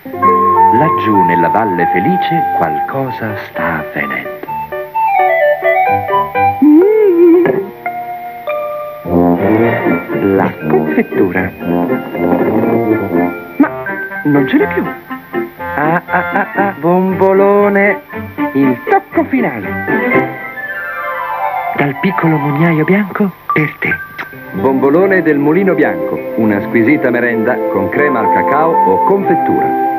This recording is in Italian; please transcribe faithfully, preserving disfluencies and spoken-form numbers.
Laggiù nella Valle Felice qualcosa sta avvenendo. La confettura. Ma non ce n'è più. Ah, ah, ah, ah, bombolone. Il tocco finale. Dal piccolo mugnaio bianco per te. Bombolone del Mulino Bianco. Una squisita merenda con crema al cacao o confettura.